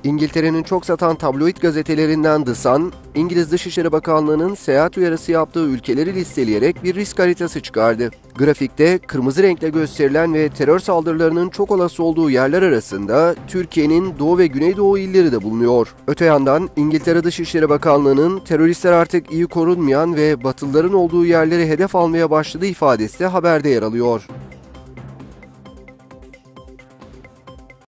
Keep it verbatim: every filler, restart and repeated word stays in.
İngiltere'nin çok satan tabloid gazetelerinden The Sun, İngiliz Dışişleri Bakanlığı'nın seyahat uyarısı yaptığı ülkeleri listeleyerek bir risk haritası çıkardı. Grafikte kırmızı renkle gösterilen ve terör saldırılarının çok olası olduğu yerler arasında Türkiye'nin Doğu ve Güneydoğu illeri de bulunuyor. Öte yandan İngiltere Dışişleri Bakanlığı'nın teröristler artık iyi korunmayan ve Batılıların olduğu yerleri hedef almaya başladığı ifadesi de haberde yer alıyor.